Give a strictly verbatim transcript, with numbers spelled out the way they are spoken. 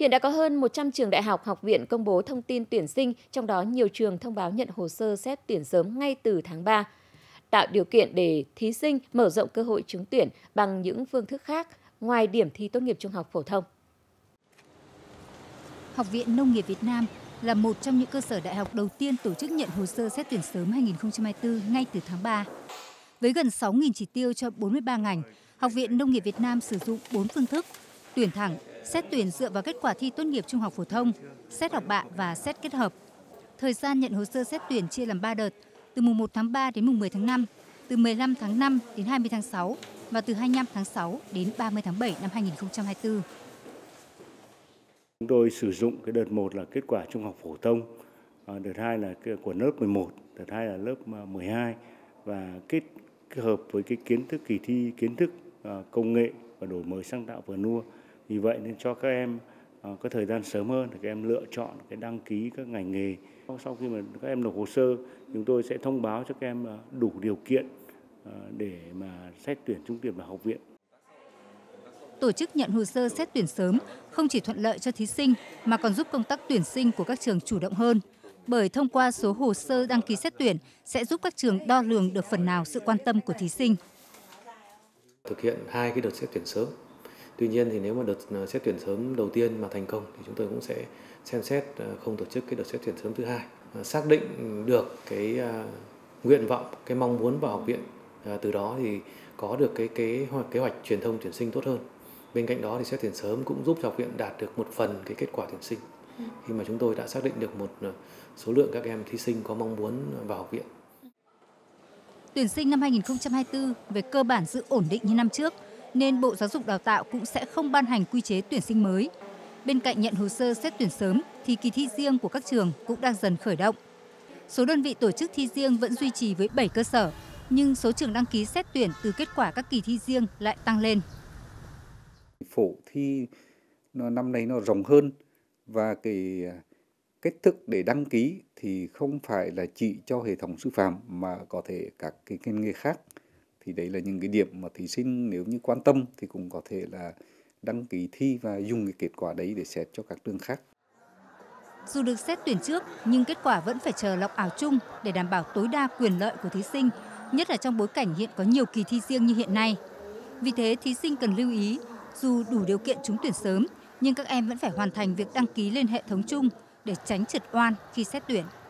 Hiện đã có hơn một trăm trường đại học, học viện công bố thông tin tuyển sinh, trong đó nhiều trường thông báo nhận hồ sơ xét tuyển sớm ngay từ tháng ba, tạo điều kiện để thí sinh mở rộng cơ hội trúng tuyển bằng những phương thức khác ngoài điểm thi tốt nghiệp trung học phổ thông. Học viện Nông nghiệp Việt Nam là một trong những cơ sở đại học đầu tiên tổ chức nhận hồ sơ xét tuyển sớm hai nghìn không trăm hai mươi tư ngay từ tháng ba. Với gần sáu nghìn chỉ tiêu cho bốn mươi ba ngành, Học viện Nông nghiệp Việt Nam sử dụng bốn phương thức: tuyển thẳng, xét tuyển dựa vào kết quả thi tốt nghiệp trung học phổ thông, xét học bạ và xét kết hợp. Thời gian nhận hồ sơ xét tuyển chia làm ba đợt, từ mùng một tháng ba đến mùng mười tháng năm, từ mười lăm tháng năm đến hai mươi tháng sáu và từ hai mươi lăm tháng sáu đến ba mươi tháng bảy năm hai nghìn không trăm hai mươi tư. Chúng tôi sử dụng cái đợt một là kết quả trung học phổ thông, đợt hai là của lớp mười một, đợt hai là lớp mười hai và kết hợp với cái kiến thức kỳ thi, kiến thức công nghệ và đổi mới sáng tạo vừa nua. Vì vậy nên cho các em có thời gian sớm hơn để các em lựa chọn cái đăng ký các ngành nghề. Sau khi mà các em nộp hồ sơ, chúng tôi sẽ thông báo cho các em đủ điều kiện để mà xét tuyển trúng tuyển vào học viện. Tổ chức nhận hồ sơ xét tuyển sớm không chỉ thuận lợi cho thí sinh mà còn giúp công tác tuyển sinh của các trường chủ động hơn. Bởi thông qua số hồ sơ đăng ký xét tuyển sẽ giúp các trường đo lường được phần nào sự quan tâm của thí sinh. Thực hiện hai cái đợt xét tuyển sớm. Tuy nhiên thì nếu mà đợt xét tuyển sớm đầu tiên mà thành công thì chúng tôi cũng sẽ xem xét không tổ chức cái đợt xét tuyển sớm thứ hai. Xác định được cái nguyện vọng, cái mong muốn vào học viện, từ đó thì có được cái kế hoạch kế hoạch truyền thông tuyển sinh tốt hơn. Bên cạnh đó thì xét tuyển sớm cũng giúp cho học viện đạt được một phần cái kết quả tuyển sinh khi mà chúng tôi đã xác định được một số lượng các em thí sinh có mong muốn vào học viện. Tuyển sinh năm hai nghìn không trăm hai mươi tư về cơ bản giữ ổn định như năm trước, nên Bộ Giáo dục Đào tạo cũng sẽ không ban hành quy chế tuyển sinh mới. Bên cạnh nhận hồ sơ xét tuyển sớm thì kỳ thi riêng của các trường cũng đang dần khởi động. Số đơn vị tổ chức thi riêng vẫn duy trì với bảy cơ sở, nhưng số trường đăng ký xét tuyển từ kết quả các kỳ thi riêng lại tăng lên. Phổ thi nó năm nay nó rộng hơn và cái cách thức để đăng ký thì không phải là chỉ cho hệ thống sư phạm mà có thể các cái ngành nghề khác. Thì đấy là những cái điểm mà thí sinh nếu như quan tâm thì cũng có thể là đăng ký thi và dùng cái kết quả đấy để xét cho các trường khác. Dù được xét tuyển trước nhưng kết quả vẫn phải chờ lọc ảo chung để đảm bảo tối đa quyền lợi của thí sinh, nhất là trong bối cảnh hiện có nhiều kỳ thi riêng như hiện nay. Vì thế thí sinh cần lưu ý, dù đủ điều kiện trúng tuyển sớm nhưng các em vẫn phải hoàn thành việc đăng ký lên hệ thống chung để tránh trượt oan khi xét tuyển.